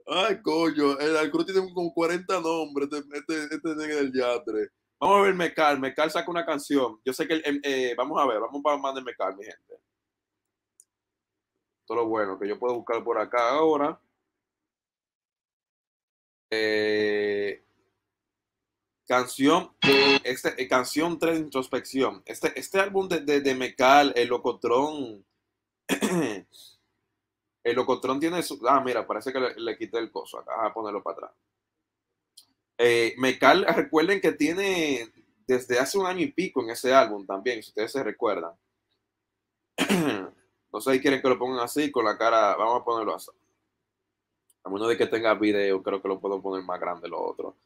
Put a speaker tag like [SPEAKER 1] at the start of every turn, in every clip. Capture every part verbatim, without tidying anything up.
[SPEAKER 1] Ay, coño, el Alcruz tiene como cuarenta nombres, este, este, este nigga del Yatre. Vamos a ver Mecal, Mecal saca una canción. Yo sé que, el, eh, vamos a ver, vamos para más de Mecal, mi gente. Todo lo bueno que yo puedo buscar por acá ahora. Eh, canción, este, eh, canción tres de introspección. Este, este álbum de, de, de Mecal, el Locotrón, el Locotrón tiene su. Ah, mira, parece que le, le quité el coso acá. Vamos a ponerlo para atrás. Eh, Mecal, recuerden que tiene desde hace un año y pico en ese álbum también, si ustedes se recuerdan. No sé si quieren que lo pongan así, con la cara, vamos a ponerlo así. A menos de que tenga video, creo que lo puedo poner más grande lo otro.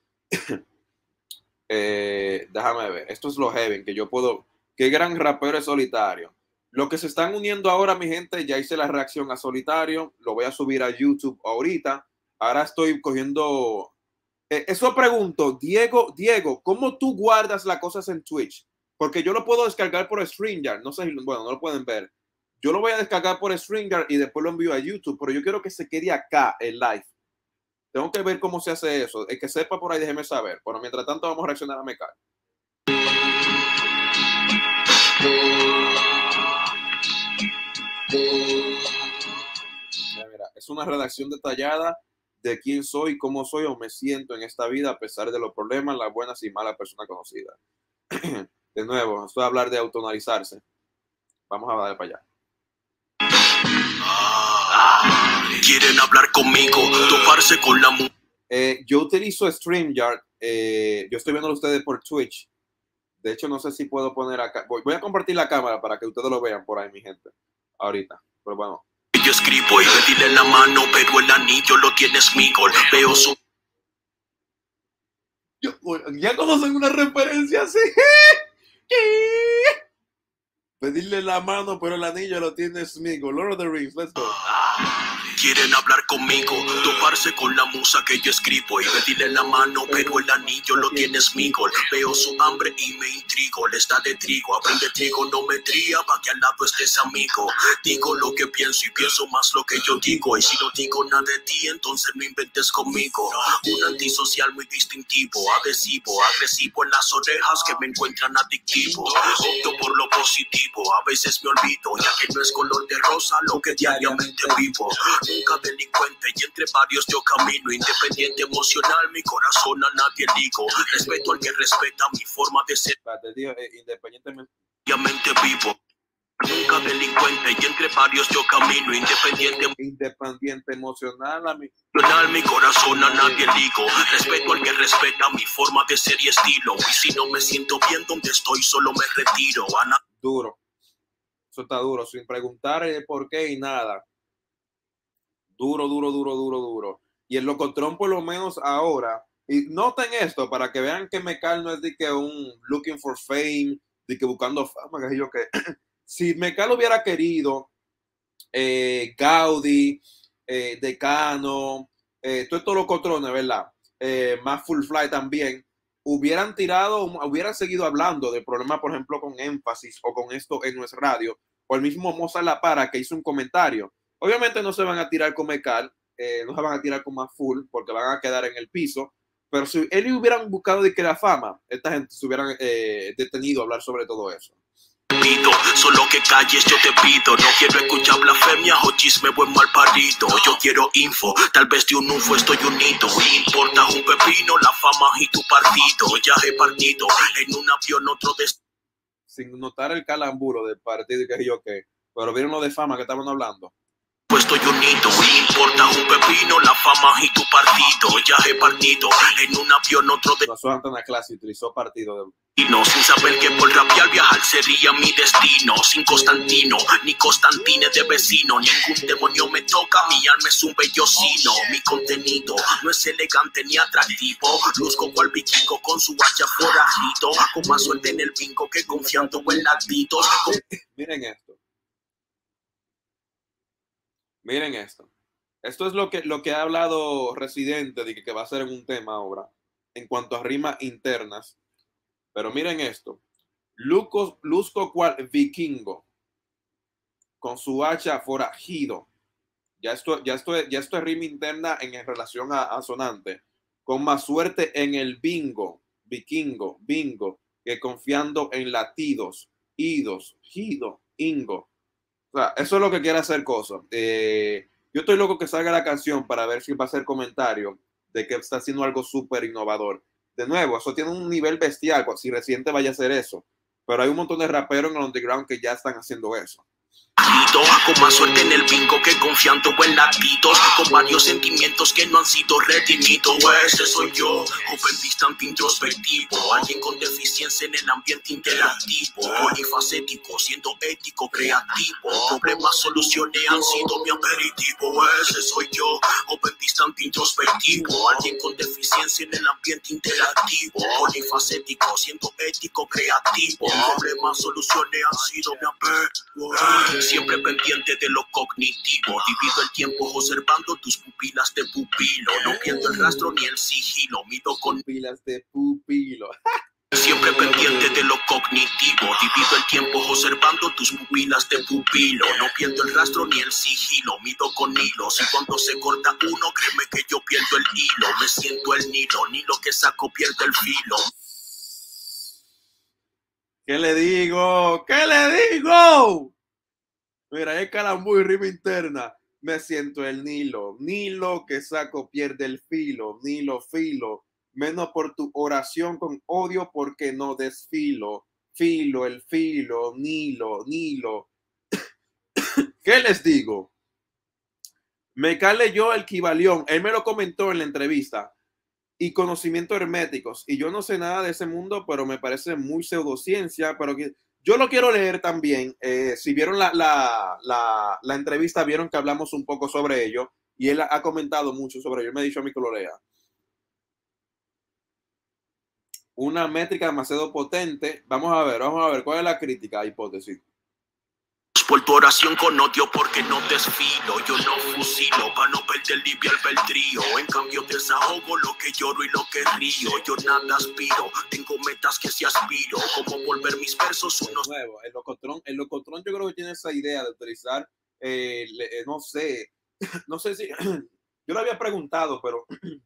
[SPEAKER 1] eh, déjame ver, esto es lo heavy, que yo puedo, qué gran rapero es Solitario. Lo que se están uniendo ahora, mi gente, ya hice la reacción a Solitario, lo voy a subir a YouTube ahorita. Ahora estoy cogiendo. Eh, eso pregunto, Diego, Diego, ¿cómo tú guardas las cosas en Twitch? Porque yo lo puedo descargar por StreamYard, no sé, bueno, no lo pueden ver. Yo lo voy a descargar por StreamYard y después lo envío a YouTube, pero yo quiero que se quede acá, el live. Tengo que ver cómo se hace eso. El que sepa por ahí, déjeme saber. Pero mientras tanto, vamos a reaccionar a Mecal. Mira, mira, es una redacción detallada de quién soy, cómo soy o me siento en esta vida a pesar de los problemas, las buenas y malas personas conocidas. De nuevo, esto es hablar de autonalizarse. Vamos a darle para allá.
[SPEAKER 2] Quieren hablar conmigo, toparse con la mu
[SPEAKER 1] eh, yo utilizo StreamYard. Eh, yo estoy viendo a ustedes por Twitch. De hecho, no sé si puedo poner acá. Voy, voy a compartir la cámara para que ustedes lo vean por ahí, mi gente. Ahorita. Pero bueno.
[SPEAKER 2] Yo escribo y pedirle la mano, pero el anillo lo tienes mi gol. Veo su.
[SPEAKER 1] Yo, ya conocen una referencia así. Pedirle la mano, pero el anillo lo tiene Smeagol. Lord of the Rings, let's go.
[SPEAKER 2] Quieren hablar conmigo, toparse con la musa que yo escribo y pedirle la mano, pero el anillo lo tiene Smeagol. Veo su hambre y me intrigo, le está de trigo, aprende trigonometría para que al lado estés amigo. Digo lo que pienso y pienso más lo que yo digo, y si no digo nada de ti, entonces no inventes conmigo. Un antisocial muy distintivo, adhesivo, agresivo en las orejas que me encuentran adictivo. Opto por lo positivo, a veces me olvido, ya que no es color de rosa lo que diariamente vivo. Nunca delincuente y entre varios yo camino, independiente emocional, mi corazón a nadie digo. Respeto al que respeta mi forma de ser.
[SPEAKER 1] Tío, eh, independientemente
[SPEAKER 2] vivo. Nunca delincuente y entre varios yo camino, independiente,
[SPEAKER 1] independiente emocional a mi,
[SPEAKER 2] mi corazón a nadie digo. Respeto al que respeta mi forma de ser y estilo. Y si no me siento bien donde estoy, solo me retiro. Ana.
[SPEAKER 1] Duro. Eso está duro, sin preguntar el por qué y nada. Duro, duro, duro, duro, duro. Y el Locotrón, por lo menos ahora, y noten esto para que vean que Mecal no es de que un looking for fame, de que buscando fama, que yo que. Si Mecal hubiera querido, eh, Gaudi, eh, Decano, eh, todo estos Locotrones, ¿verdad? Eh, más Full Fly también, hubieran tirado, hubieran seguido hablando de problemas, por ejemplo, con énfasis o con esto en nuestra radio, o el mismo Mozart La Para que hizo un comentario. Obviamente no se van a tirar con Mecal, eh, no se van a tirar con más full porque van a quedar en el piso, pero si él hubieran buscado de que la fama, esta gente se hubieran eh, detenido a hablar sobre todo eso.
[SPEAKER 2] Pido, solo que calles yo te pido. No quiero escuchar blasfemia o chisme buen mal parido. Yo quiero info, tal vez de un U F O estoy unido. Me importa un pepino, la fama y tu partido. Ya he partido en un avión otro destino.
[SPEAKER 1] Sin notar el calamburo del partido y que yo qué. Pero vieron lo de fama que estaban hablando.
[SPEAKER 2] Pues estoy unido, me importa un pepino, la fama y tu partido. Ya he partido en un avión otro de.
[SPEAKER 1] Pasó ante una clase y utilizó partido de.
[SPEAKER 2] Y no, sin saber que por rapear viajar sería mi destino. Sin Constantino, ni Constantine de vecino. Ningún demonio me toca, mi alma es un bellocino. Mi contenido no es elegante ni atractivo. Luzco cual vikingo con su hacha forajito. Con más suerte en el bingo que confiando en latidos.
[SPEAKER 1] Miren esto. Miren esto. Esto es lo que, lo que ha hablado Residente de que, que va a ser en un tema ahora en cuanto a rimas internas. Pero miren esto. Luzco, Luzco cual vikingo con su hacha forajido. Ya esto, ya esto, ya esto es rima interna en relación a, a sonante. Con más suerte en el bingo, vikingo, bingo, que confiando en latidos, idos, gido, ingo. O sea, eso es lo que quiere hacer cosas. Eh, yo estoy loco que salga la canción para ver si va a hacer comentario de que está haciendo algo súper innovador. De nuevo, eso tiene un nivel bestial, si Residente vaya a hacer eso. Pero hay un montón de raperos en el underground que ya están haciendo eso.
[SPEAKER 2] Con más suerte en el bingo que confiando en latidos, con varios sentimientos que no han sido redimidos. Ese soy yo, joven distante introspectivo, alguien con deficiencia en el ambiente interactivo, polifacético, siendo ético, creativo, problemas, soluciones han sido mi aperitivo. Ese soy yo, joven distante introspectivo, alguien con deficiencia en el ambiente interactivo, polifacético, siendo ético, creativo, problemas, soluciones han sido mi aperitivo. Siempre pendiente de lo cognitivo, divido el tiempo observando tus pupilas de pupilo, no pierdo el rastro ni el sigilo, mido con
[SPEAKER 1] pupilas de pupilo.
[SPEAKER 2] Siempre pendiente de lo cognitivo, divido el tiempo observando tus pupilas de pupilo, no pierdo el rastro ni el sigilo, mido con hilos, y cuando se corta uno, créeme que yo pierdo el hilo, me siento el Nilo, ni lo que saco pierde el filo.
[SPEAKER 1] ¿Qué le digo? ¿Qué le digo? Mira, es calambur y rima interna. Me siento el Nilo. Nilo que saco pierde el filo. Nilo filo. Menos por tu oración con odio porque no desfilo. Filo, el filo. Nilo, Nilo. ¿Qué les digo? Me cale yo el Kibalión. Él me lo comentó en la entrevista. Y conocimientos herméticos. Y yo no sé nada de ese mundo, pero me parece muy pseudociencia. Pero que yo lo quiero leer también. Eh, si vieron la, la, la, la entrevista, vieron que hablamos un poco sobre ello. Y él ha comentado mucho sobre ello. Él me ha dicho a mí que lo lea. Una métrica demasiado potente. Vamos a ver, vamos a ver. ¿Cuál es la crítica, hipótesis?
[SPEAKER 2] Por tu oración con odio porque no desfilo, yo no fusilo para no perder libre albedrío, en cambio desahogo lo que lloro y lo que río, yo nada aspiro, tengo metas que sí aspiro, como volver mis versos unos
[SPEAKER 1] nuevos. El locotrón, el locotrón yo creo que tiene esa idea de utilizar, eh, le, no sé, no sé si, yo le había preguntado, pero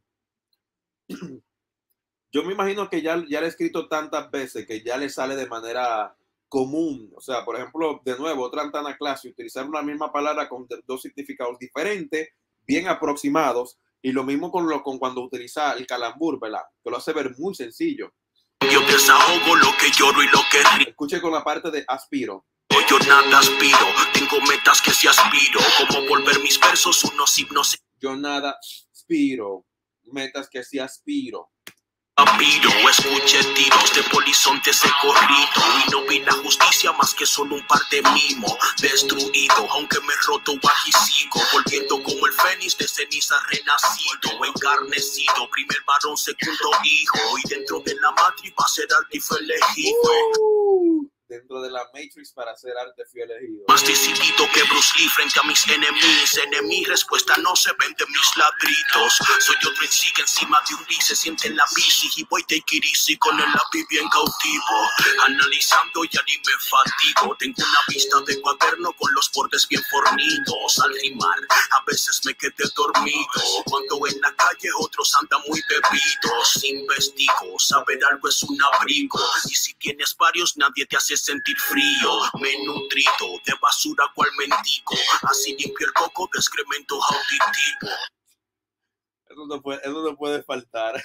[SPEAKER 1] yo me imagino que ya, ya le he escrito tantas veces que ya le sale de manera común. O sea, por ejemplo, de nuevo, otra antana clase, utilizar una misma palabra con dos significados diferentes, bien aproximados, y lo mismo con, lo, con cuando utiliza el calambur, ¿verdad? Que lo hace ver muy sencillo.
[SPEAKER 2] Yo desahogo lo que lloro y lo que río.
[SPEAKER 1] Escuche con la parte de aspiro.
[SPEAKER 2] Yo nada aspiro, tengo metas que sí aspiro, como volver mis versos unos himnos.
[SPEAKER 1] Yo nada aspiro, metas que sí aspiro.
[SPEAKER 2] Vampiro, escuché tiros de polizontes he corrido y no vi la justicia más que solo un par de mimos destruido, aunque me roto aquí sigo, volviendo como el fénix de ceniza renacido, encarnecido, primer varón, segundo hijo, y dentro de la matriz va a ser arte y fue elegido.
[SPEAKER 1] Uh, dentro de la Matrix para ser arte fui elegido.
[SPEAKER 2] Más decidido que Bruce Lee frente a mis enemigos. En mi respuesta no se venden mis ladritos. Soy otro en sí que encima de un se siente en la bici y voy take it easy con el lápiz bien cautivo. Analizando ya ni me fatigo. Tengo una vista de cuaderno con los bordes bien fornidos. Al rimar a veces me quedé dormido. Cuando en la calle otros andan muy bebidos. Investigo, saber algo es un abrigo. Y si tienes varios nadie te hace sentir frío. Me he nutrido de basura cual mendigo, así limpio el coco de excremento auditivo.
[SPEAKER 1] Eso no puede, eso no puede faltar.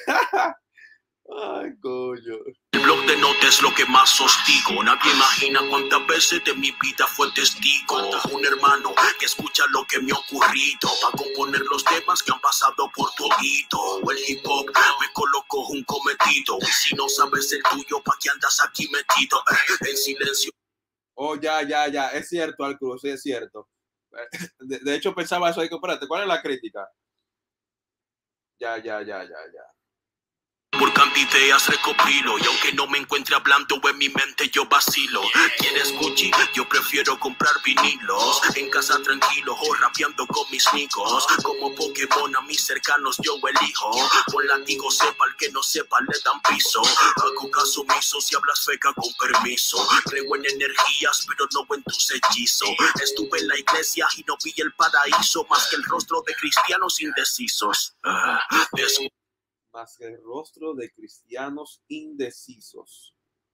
[SPEAKER 1] Ay, coño.
[SPEAKER 2] El blog de notas es lo que más hostigo. Nadie imagina cuántas veces de mi vida fue testigo. Un hermano que escucha lo que me ha ocurrido para componer los temas que han pasado por tu oído. El hip hop me colocó un cometido. Y si no sabes el tuyo, ¿pa' qué andas aquí metido? En silencio.
[SPEAKER 1] Oh, ya, ya, ya. Es cierto, Alcruz, sí es cierto. De, de hecho, pensaba eso. Ahí, espérate, ¿cuál es la crítica? Ya, ya, ya, ya, ya.
[SPEAKER 2] Por cambiar ideas recopilo y aunque no me encuentre hablando en mi mente yo vacilo. ¿Quieres Gucci? Yo prefiero comprar vinilos, en casa tranquilo o rapeando con mis amigos. Como Pokémon a mis cercanos yo elijo, con látigo sepa el que no sepa le dan piso. Hago caso omiso si hablas feca con permiso. Creo en energías pero no en tus hechizos. Estuve en la iglesia y no vi el paraíso, más que el rostro de cristianos indecisos. Ah, des-
[SPEAKER 1] Más que el rostro de cristianos indecisos.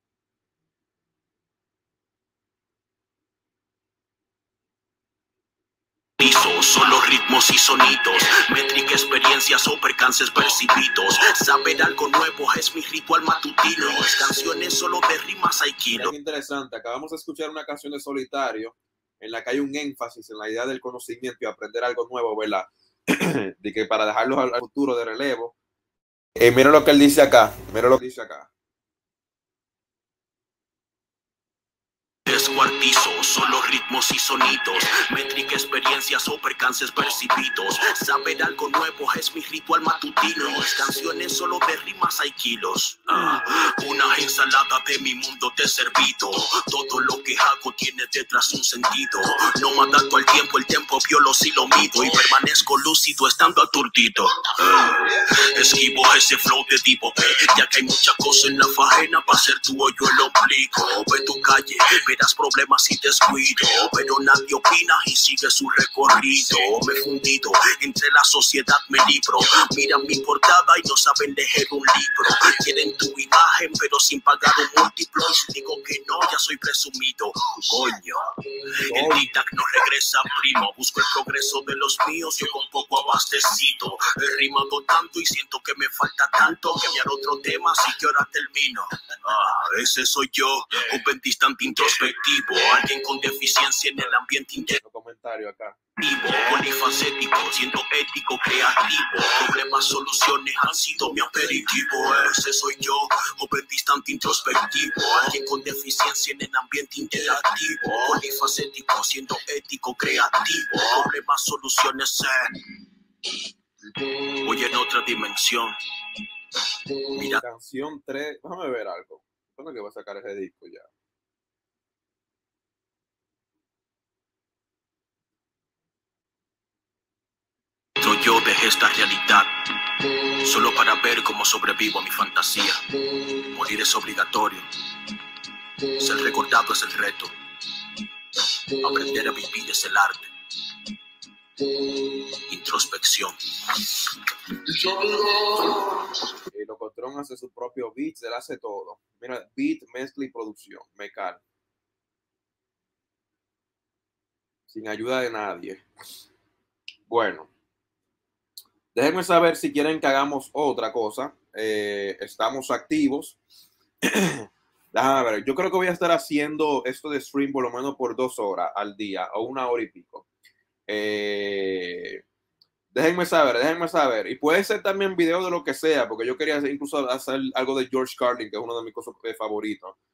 [SPEAKER 2] Solo ritmos y sonidos, métrica, experiencias o percances percibidos. Saber algo nuevo es mi ritual matutino. Las canciones solo de rimas hay kilos.
[SPEAKER 1] Qué interesante, acabamos de escuchar una canción de Solitario en la que hay un énfasis en la idea del conocimiento y aprender algo nuevo, ¿verdad? De que para dejarlos al futuro de relevo. Eh, mira lo que él dice acá, mira lo que dice acá.
[SPEAKER 2] Descuartizo, solo ritmos y sonidos, métrica, experiencias o percances percibidos. Saber algo nuevo es mi ritual matutino. Las canciones solo de rimas hay kilos. Ah, una ensalada de mi mundo te he servido. Todo lo que hago tiene detrás un sentido. No me adapto al tiempo, el tiempo violo si lo mido y permanezco lúcido estando aturdido. Ah, esquivo ese flow de divo, ya que hay mucha cosa en la faena para hacer tu hoyo el ombligo. Ve tu calle, verás problemas y descuido, pero nadie opina y sigue su recorrido. Me he fundido entre la sociedad, me libro. Miran mi portada y no saben leer un libro. Quieren tu imagen pero sin pagar un múltiplo. Y si digo que no, ya soy presumido. Coño, el tic-tac no regresa, primo. Busco el progreso de los míos, yo con poco abastecido. He rimado tanto y siento que me falta tanto que enviar otro tema, así que ahora termino. Ah, ese soy yo, un pentistante introspectivo, alguien con deficiencia en el ambiente interno.
[SPEAKER 1] Comentario acá.
[SPEAKER 2] Polifacético, siendo ético, creativo. Problemas, soluciones han sido mi aperitivo. Ese soy yo, joven distante introspectivo, alguien con deficiencia en el ambiente interactivo. Polifacético, siendo ético, creativo. Problemas, soluciones, eh. Voy en otra dimensión.
[SPEAKER 1] Mira. Canción tres, déjame ver algo. ¿Cuándo que va a sacar ese disco ya?
[SPEAKER 2] Yo dejé esta realidad solo para ver cómo sobrevivo a mi fantasía. Morir es obligatorio, ser recordado es el reto, aprender a vivir es el arte. Introspección.
[SPEAKER 1] El Locotrón hace su propio beat, él hace todo. Mira, beat, mezcla y producción, mecal. Sin ayuda de nadie. Bueno. Déjenme saber si quieren que hagamos otra cosa. Eh, estamos activos. Déjame ver. Yo creo que voy a estar haciendo esto de stream por lo menos por dos horas al día o una hora y pico. Eh, déjenme saber, déjenme saber. Y puede ser también video de lo que sea, porque yo quería incluso hacer algo de George Carlin, que es uno de mis cosas favoritos.